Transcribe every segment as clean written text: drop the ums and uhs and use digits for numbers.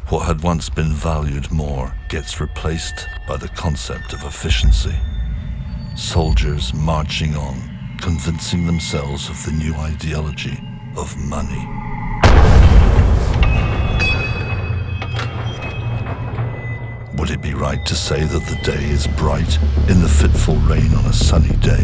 What had once been valued more gets replaced by the concept of efficiency. Soldiers marching on, convincing themselves of the new ideology of money. Would it be right to say that the day is bright in the fitful rain on a sunny day?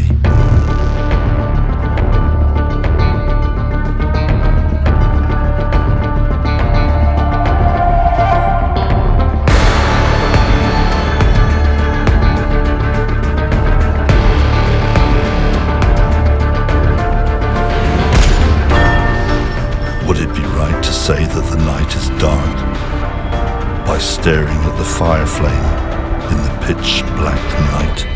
Would it be right to say that the night is dark by staring at the fire flame in the pitch black night?